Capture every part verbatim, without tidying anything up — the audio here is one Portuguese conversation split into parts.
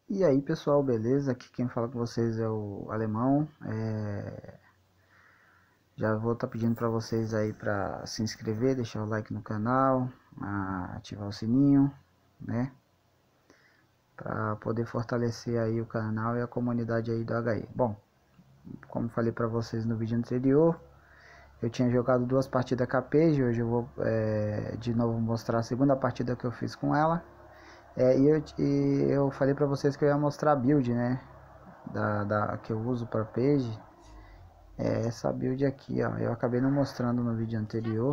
E aí pessoal, beleza? Aqui quem fala com vocês é o Alemão. É... Já vou estar tá pedindo para vocês aí para se inscrever, deixar o like no canal, ativar o sininho, né? Para poder fortalecer aí o canal e a comunidade aí do H I. Bom, como falei para vocês no vídeo anterior, eu tinha jogado duas partidas com a Paige. Hoje eu vou é, de novo mostrar a segunda partida que eu fiz com ela. É, e, eu, e eu falei para vocês que eu ia mostrar a build, né? Da, da, que eu uso para Paige. É essa build aqui, ó. Eu acabei não mostrando no vídeo anterior.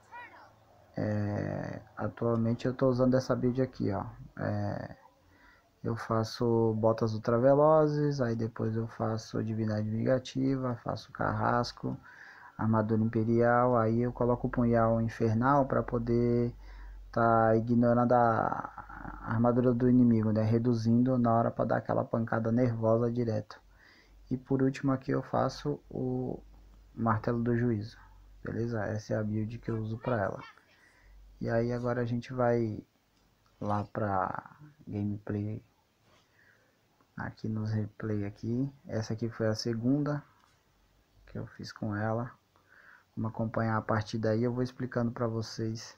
É, atualmente eu estou usando essa build aqui, ó. É, eu faço botas ultravelozes, aí depois eu faço divindade vingativa, faço carrasco, armadura imperial, aí eu coloco o punhal infernal para poder tá ignorando a armadura do inimigo, né? Reduzindo na hora para dar aquela pancada nervosa direto. E por último aqui eu faço o martelo do juízo, beleza? Essa é a build que eu uso para ela. E aí agora a gente vai lá para gameplay, aqui nos replay aqui. Essa aqui foi a segunda que eu fiz com ela. Vamos acompanhar a partida aí, eu vou explicando para vocês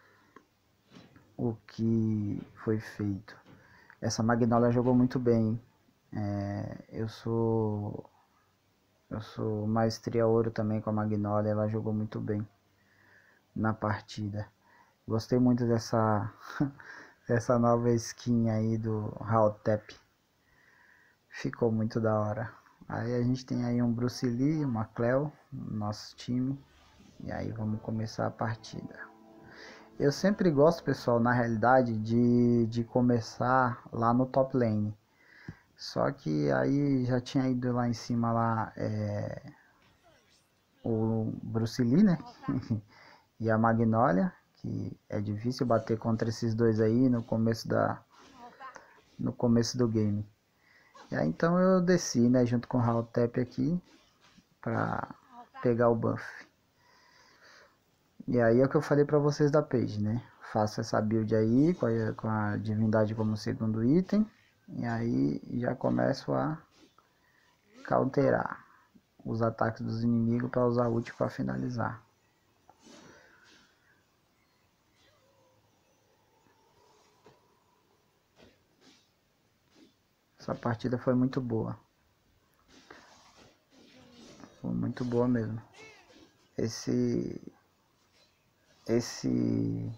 o que foi feito. Essa Magnolia jogou muito bem. É, eu sou eu sou maestria ouro também com a Magnolia, ela jogou muito bem na partida. Gostei muito dessa essa nova skin aí do Haltep. Ficou muito da hora. Aí a gente tem aí um Bruce Lee, uma Cleo no nosso time. E aí vamos começar a partida. Eu sempre gosto, pessoal, na realidade, de, de começar lá no top lane. Só que aí já tinha ido lá em cima lá é, o Bruce Lee, né? E a Magnolia, que é difícil bater contra esses dois aí no começo da no começo do game. E aí então eu desci, né, junto com o Haltep aqui pra pegar o buff. E aí é o que eu falei pra vocês da Paige, né? Faço essa build aí com a, com a divindade como segundo item. E aí já começo a counterar os ataques dos inimigos para usar ult para finalizar. Essa partida foi muito boa. Foi muito boa mesmo. Esse... Esse...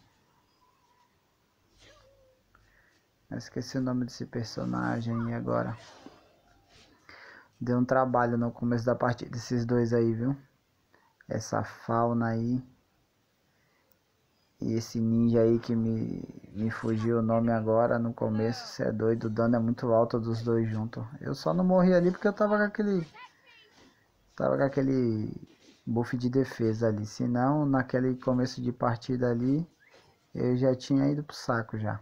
Eu esqueci o nome desse personagem agora. Deu um trabalho no começo da partida esses dois aí, viu? Essa fauna aí. E esse ninja aí que me, me fugiu o nome agora no começo. Você é doido, o dano é muito alto dos dois juntos. Eu só não morri ali porque eu tava com aquele... Tava com aquele buff de defesa ali. Se não, naquele começo de partida ali, eu já tinha ido pro saco já.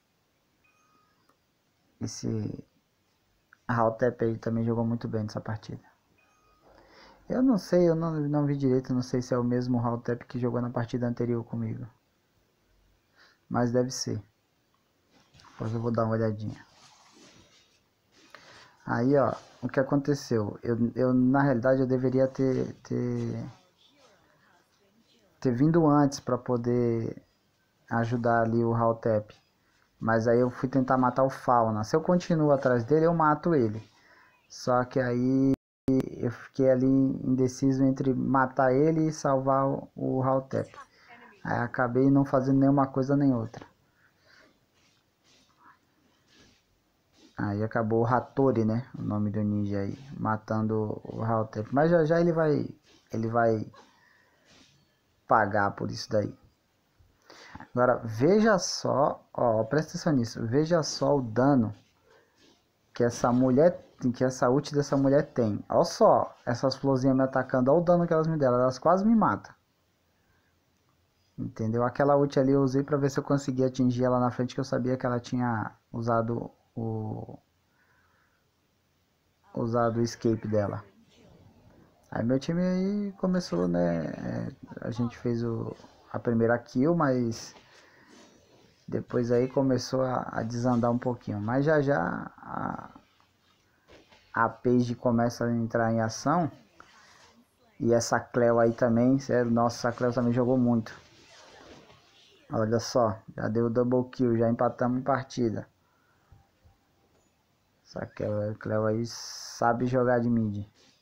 Esse Haltep aí também jogou muito bem nessa partida. Eu não sei, eu não, não vi direito, não sei se é o mesmo Haltep que jogou na partida anterior comigo. Mas deve ser. Depois eu vou dar uma olhadinha. Aí, ó, o que aconteceu? Eu, eu na realidade, eu deveria ter, ter, ter vindo antes para poder ajudar ali o Haltep. Mas aí eu fui tentar matar o Fauna. Se eu continuo atrás dele, eu mato ele. Só que aí eu fiquei ali indeciso entre matar ele e salvar o, o Haltep. Aí acabei não fazendo nenhuma coisa nem outra. Aí acabou o Hattori, né? O nome do ninja aí. Matando o Haltep. Mas já já ele vai... Ele vai pagar por isso daí. Agora, veja só... Ó, presta atenção nisso. Veja só o dano que essa mulher... Que essa ult dessa mulher tem. Olha só. Essas florzinhas me atacando. Olha o dano que elas me deram. Elas quase me matam. Entendeu? Aquela ult ali eu usei pra ver se eu conseguia atingir ela na frente. Que eu sabia que ela tinha usado o... Usado o escape dela. Aí meu time aí começou, né, a gente fez o, a primeira kill, mas Depois aí começou a, a desandar um pouquinho. Mas já já a, a Paige começa a entrar em ação. E essa Cleo aí também, sério, nossa, a Cleo também jogou muito. Olha só, já deu double kill, já empatamos em partida. Essa Cleo, Cleo aí sabe jogar de mid.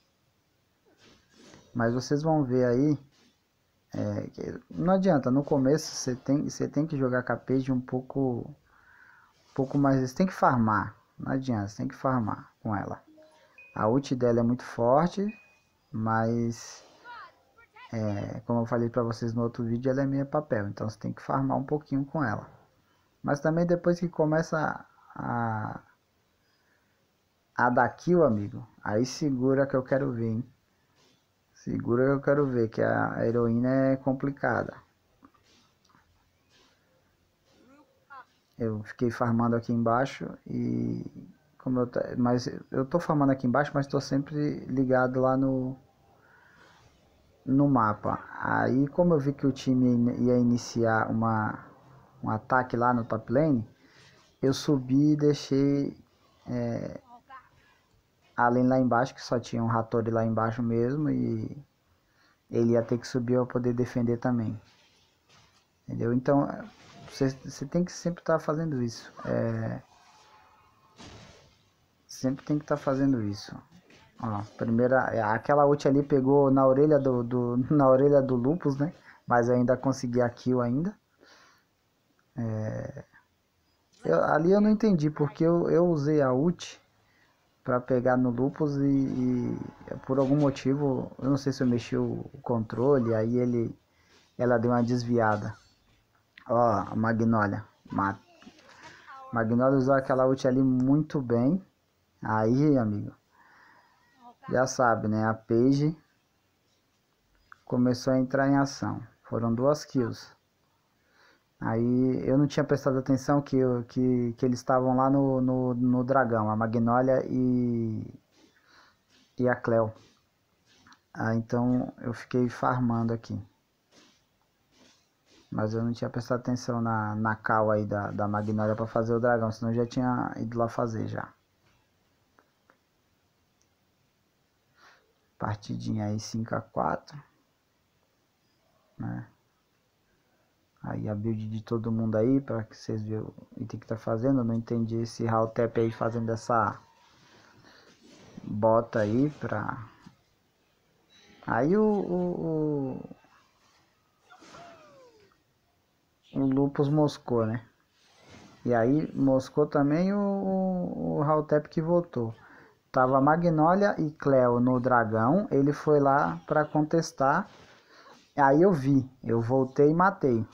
Mas vocês vão ver aí, é, que não adianta, no começo você tem, você tem que jogar com a Paige um pouco, um pouco mais, você tem que farmar, não adianta, você tem que farmar com ela. A ult dela é muito forte, mas... É, como eu falei pra vocês no outro vídeo, ela é meio papel, então você tem que farmar um pouquinho com ela. Mas também depois que começa a, a dar kill, amigo, aí segura que eu quero ver, hein? Segura que eu quero ver, que a heroína é complicada. Eu fiquei farmando aqui embaixo e... Como eu, mas eu tô farmando aqui embaixo, mas tô sempre ligado lá no... no mapa. Aí como eu vi que o time ia iniciar uma, um ataque lá no top lane, eu subi e deixei é, além lá embaixo, que só tinha um Hattori lá embaixo mesmo, e ele ia ter que subir para poder defender também. Entendeu? Então você, você tem que sempre estar tá fazendo isso. É, sempre tem que estar tá fazendo isso. Ó, primeira, aquela ult ali pegou na orelha do, do, na orelha do Lupus, né? Mas eu ainda consegui a kill ainda. É, eu, ali eu não entendi, porque eu, eu usei a ult pra pegar no Lupus e, e por algum motivo, eu não sei se eu mexi o controle, aí ele, ela deu uma desviada. Ó, a Magnolia. Ma, Magnolia usou aquela ult ali muito bem. Aí, amigo, já sabe, né? A Paige começou a entrar em ação. Foram duas kills. Aí eu não tinha prestado atenção que, que, que eles estavam lá no, no, no dragão, a Magnolia e, e a Cleo. Ah, então eu fiquei farmando aqui. Mas eu não tinha prestado atenção na, na call aí da, da Magnolia para fazer o dragão, senão eu já tinha ido lá fazer já. Partidinha aí cinco a quatro, né? Aí a build de todo mundo aí, para que vocês vejam o item que tá fazendo. Eu não entendi esse Haltep aí fazendo essa bota aí pra... Aí o, o, o, o Lupus moscou, né? E aí moscou também o, o, o Haltep que voltou. Tava Magnolia e Cleo no dragão, ele foi lá para contestar. Aí eu vi, eu voltei e matei.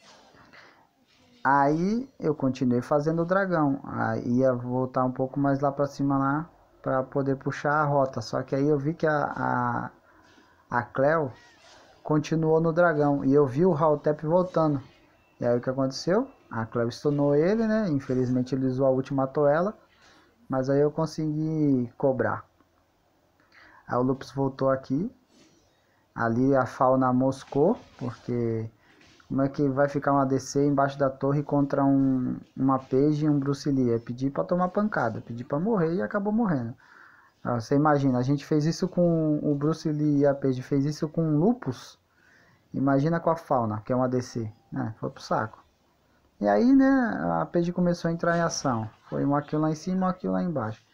Aí eu continuei fazendo o dragão. Aí ia voltar um pouco mais lá para cima lá para poder puxar a rota. Só que aí eu vi que a, a, a Cleo continuou no dragão e eu vi o Haltep voltando. E aí o que aconteceu? A Cleo stunou ele, né? Infelizmente ele usou a ult e matou ela. Mas aí eu consegui cobrar. Aí o Lupus voltou aqui. Ali a fauna moscou, porque como é que vai ficar um A D C embaixo da torre contra um, uma Paige e um Bruce Lee? É pedir pra tomar pancada, pedir pra morrer e acabou morrendo. Ah, você imagina, a gente fez isso com o Bruce Lee e a Paige fez isso com o Lupus. Imagina com a fauna, que é um A D C, né? Foi pro saco. E aí, né, a Paige começou a entrar em ação. Foi uma kill lá em cima, uma kill lá embaixo.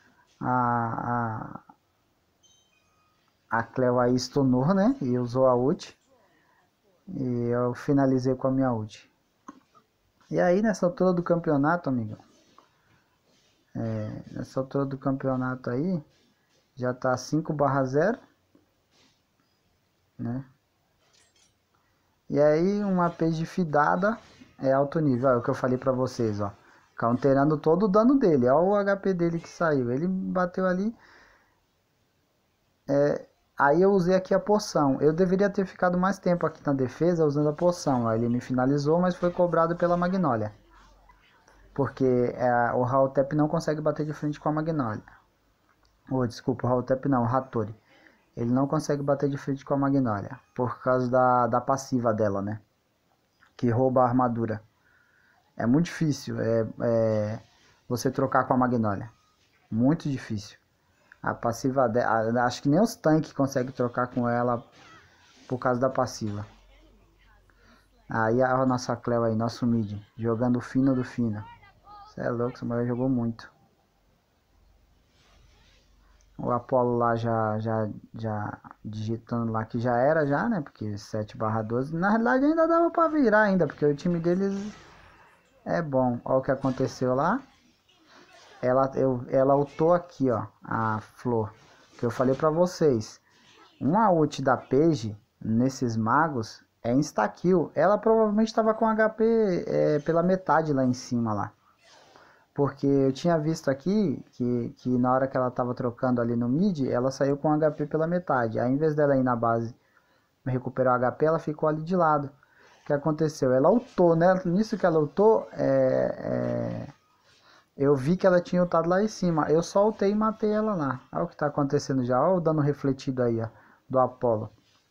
A, a, a Cleo aí stunou, né, e usou a ult. E eu finalizei com a minha ult. E aí, nessa altura do campeonato, amigo, é, nessa altura do campeonato aí, já tá cinco barra zero, né? E aí, uma Paige fidada é alto nível. Olha o que eu falei pra vocês, ó. Counterando todo o dano dele. Olha o H P dele que saiu. Ele bateu ali. É, aí eu usei aqui a poção. Eu deveria ter ficado mais tempo aqui na defesa usando a poção. Aí ele me finalizou, mas foi cobrado pela Magnolia. Porque é, o Haltep não consegue bater de frente com a Magnolia. Oh, desculpa, o Haltep não, o Hattori. Ele não consegue bater de frente com a Magnolia. Por causa da, da passiva dela, né? Que rouba a armadura. É muito difícil é, é, você trocar com a Magnolia. Muito difícil. A passiva dela, acho que nem os tanques conseguem trocar com ela por causa da passiva. Aí a nossa Cleo aí, nosso mid, jogando o fino do fino. Você é louco, essa mulher jogou muito. O Apollo lá já, já, já digitando lá que já era já, né? Porque sete barra doze. Na realidade ainda dava pra virar ainda, porque o time deles é bom. Olha o que aconteceu lá. Ela, eu, ela ultou aqui, ó, a flor. Que eu falei pra vocês. Uma ult da Paige nesses magos é insta-kill. Ela provavelmente estava com H P é, pela metade lá em cima lá. Porque eu tinha visto aqui que, que na hora que ela estava trocando ali no mid, ela saiu com H P pela metade. Aí, ao invés dela ir na base recuperar o H P, ela ficou ali de lado. O que aconteceu? Ela ultou, né? Nisso que ela ultou, é, é, eu vi que ela tinha ultado lá em cima. Eu só ultei e matei ela lá. Olha o que está acontecendo já. Olha o dano refletido aí, ó, do Apollo.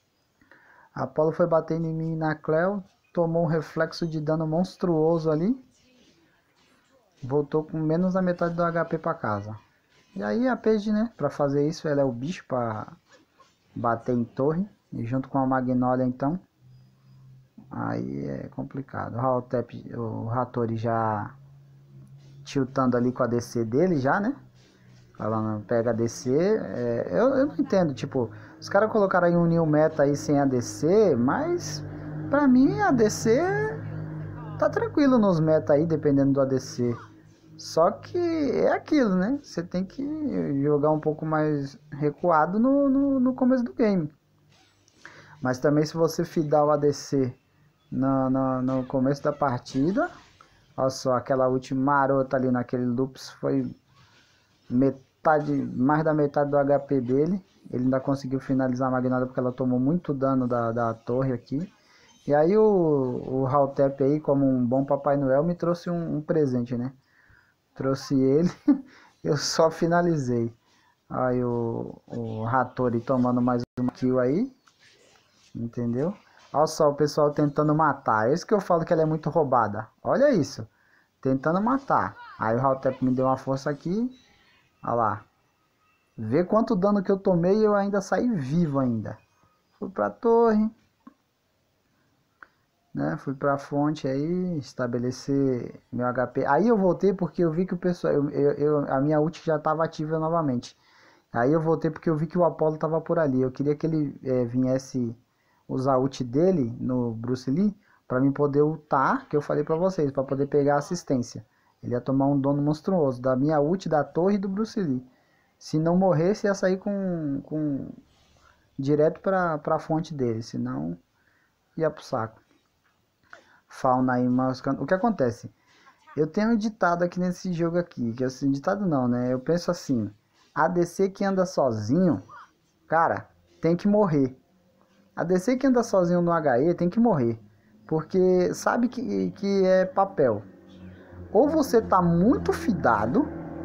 A Apollo foi batendo em mim na Cleo, tomou um reflexo de dano monstruoso ali. Voltou com menos da metade do H P para casa. E aí a Paige, né, para fazer isso, ela é o bicho para bater em torre. E junto com a Magnolia, então, aí é complicado. O Haltep, o Hattori já tiltando ali com a D C dele já, né? Falando, pega a D C. É, eu, eu não entendo, tipo, os caras colocaram aí um new meta aí sem a D C, mas pra mim a D C tá tranquilo nos meta aí, dependendo do A D C. Só que é aquilo, né? Você tem que jogar um pouco mais recuado no, no, no começo do game. Mas também se você fidar o A D C no, no, no começo da partida, olha só, aquela última marota ali naquele loops foi metade, mais da metade do H P dele. Ele ainda conseguiu finalizar a Magnolia porque ela tomou muito dano da, da torre aqui. E aí o, o Haltep aí, como um bom Papai Noel, me trouxe um, um presente, né? Trouxe ele, eu só finalizei. Aí o, o Hattori tomando mais uma kill aí, entendeu? Olha só o pessoal tentando matar. É isso que eu falo que ela é muito roubada. Olha isso, tentando matar. Aí o Haltep me deu uma força aqui. Olha lá. Vê quanto dano que eu tomei e eu ainda saí vivo ainda. Fui pra torre. Né? Fui pra fonte aí, estabelecer meu H P. Aí eu voltei porque eu vi que o pessoal, eu, eu, eu- a minha ult já estava ativa novamente. Aí eu voltei porque eu vi que o Apollo estava por ali. Eu queria que ele é, viesse usar a ult dele no Bruce Lee para mim poder ultar, que eu falei para vocês, para poder pegar a assistência. Ele ia tomar um dano monstruoso da minha ult, da torre e do Bruce Lee. Se não morresse, ia sair com, com direto para a fonte dele, senão ia pro saco. Fauna aí, mas o que acontece? Eu tenho um ditado aqui nesse jogo aqui, que é assim, ditado não, né? Eu penso assim, A D C que anda sozinho, cara, tem que morrer. A D C que anda sozinho no H E tem que morrer, porque sabe que, que é papel. Ou você tá muito fidado,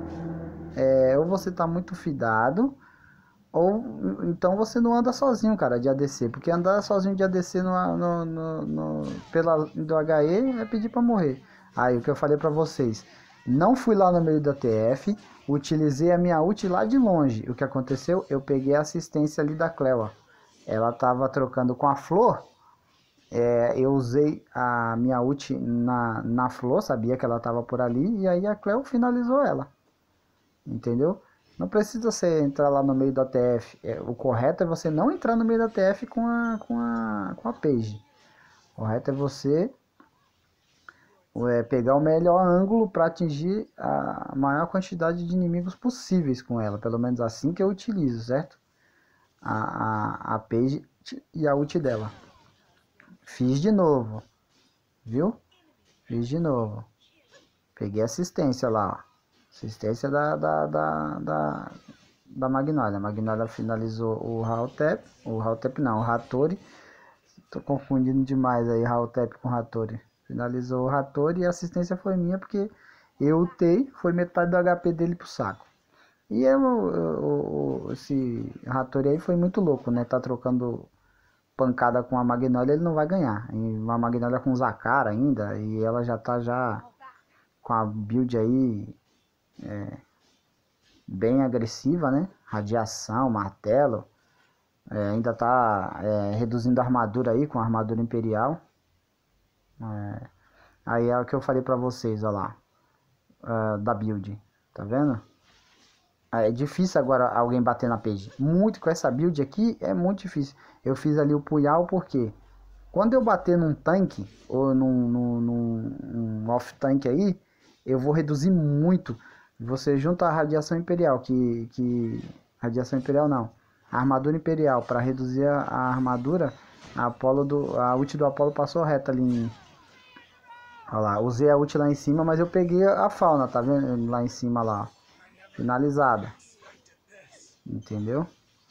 é, ou você tá muito fidado, ou então você não anda sozinho, cara, de A D C, porque andar sozinho de A D C no, no, no, no pela, do H E é pedir pra morrer. Aí o que eu falei pra vocês, não fui lá no meio da T F, utilizei a minha ult lá de longe. O que aconteceu? Eu peguei a assistência ali da Cleo, ó. Ela tava trocando com a Flor, é, eu usei a minha ult na, na Flor, sabia que ela tava por ali, e aí a Cleo finalizou ela. Entendeu? Não precisa você entrar lá no meio da T F. É, o correto é você não entrar no meio da T F com a, com a, com a Paige. O correto é você é, pegar o melhor ângulo para atingir a maior quantidade de inimigos possíveis com ela. Pelo menos assim que eu utilizo, certo? A, a, a Paige e a ult dela. Fiz de novo. Viu? Fiz de novo. Peguei assistência lá, ó. Assistência da, da, da, da, da Magnolia. A Magnolia finalizou o Haltep. O Haltep não, o Hattori. Tô confundindo demais aí Haltep com Hattori. Finalizou o Hattori e a assistência foi minha porque eu ultei, foi metade do H P dele pro saco. E eu, eu, eu, esse Hattori aí foi muito louco, né? Tá trocando pancada com a Magnolia, ele não vai ganhar. E uma Magnolia com Zakara ainda, e ela já tá já com a build aí é, bem agressiva, né? Radiação, martelo. É, ainda tá é, reduzindo a armadura aí com a armadura imperial. É, aí é o que eu falei pra vocês, ó lá. Uh, da build, tá vendo? É difícil agora alguém bater na page. Muito com essa build aqui é muito difícil. Eu fiz ali o Puyal porque quando eu bater num tanque ou num, num, num, num off tanque aí, eu vou reduzir muito. Você junta a radiação imperial, que, que radiação imperial não, a armadura imperial para reduzir a, a armadura. A Apollo do a ult do Apollo passou reta ali em, olha lá, usei a ult lá em cima, mas eu peguei a fauna, tá vendo? Lá em cima lá, finalizada. Entendeu?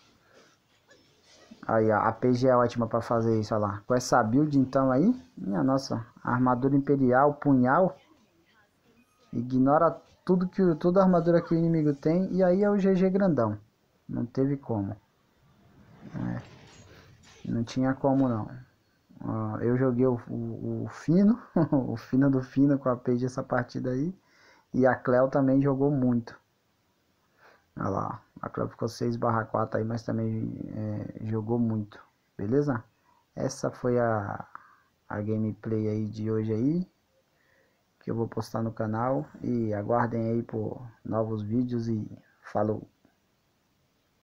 Aí a P G é ótima para fazer isso, olha lá. Com essa build então aí, minha nossa, armadura imperial, punhal, ignora tudo que toda a armadura que o inimigo tem e aí é o G G grandão. Não teve como. É, não tinha como não. Uh, eu joguei o, o, o fino, o fino do fino com a P G essa partida aí. E a Cleo também jogou muito. Olha lá, a Cleo ficou seis barra quatro aí, mas também é, jogou muito. Beleza? Essa foi a, a gameplay aí de hoje aí, que eu vou postar no canal. E aguardem aí por novos vídeos e falou!